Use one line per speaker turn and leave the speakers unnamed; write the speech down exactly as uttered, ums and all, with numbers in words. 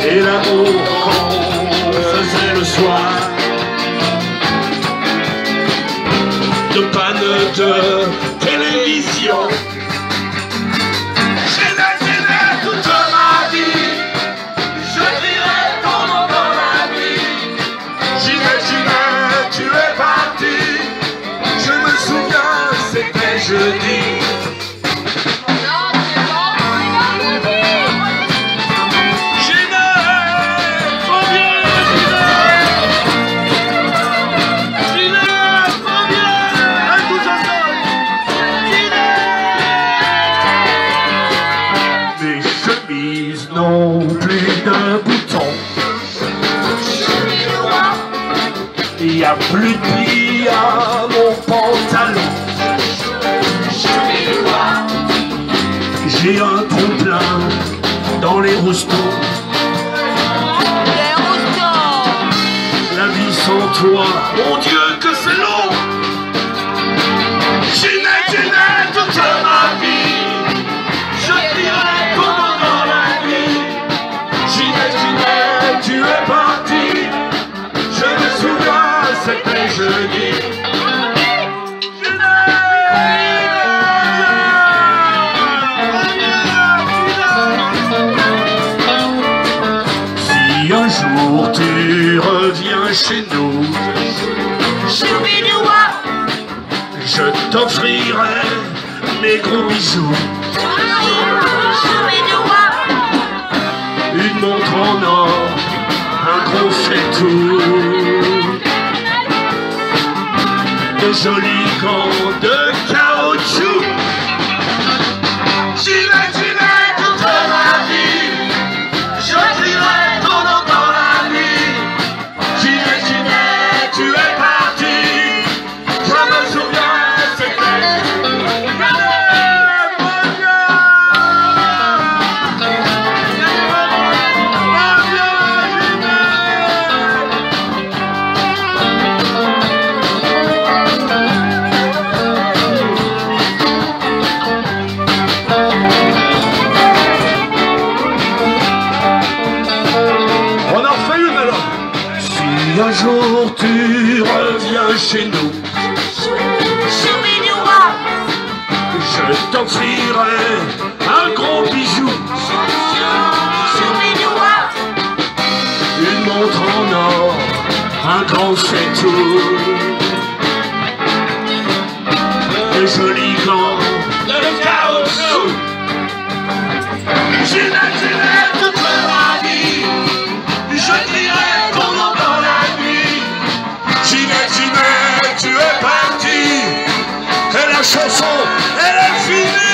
et l'amour qu'on faisait le soir. De panne de télévision, j'aimais, j'aimais toute ma vie. Je dirais ton nom dans la nuit. J'imaginais, tu es parti. Je me souviens, c'était jeudi. Non plus d'un bouton, il n'y a plus de plis à mon pantalon. J'ai un trou plein dans les roustons. La vie sans toi, mon Dieu que c'est long. J'aimais, j'aimais toute ma vie. Je dirais ton nom dans la nuit. J'imaginais, tu es parti. Je me souviens, c'était jeudi. Si un jour tu reviens chez nous, je t'offrirai mes gros bijoux. Une montre en or, un gros fait-tout, de jolis gants de caoutchouc. J'imaginais toute ma vie, je dirais ton nom dans la nuit. J'imaginais, tu es parti. Je me souviens, c'était un jour tu reviens chez nous, je t'offrirai un gros bijou, une montre en or, un grand fait-tout, de jolis gants de caoutchouc. J'imaginais toute ma vie, je dirais ton nom dans la nuit. J'imaginais, tu es parti, et la chanson, elle est finie.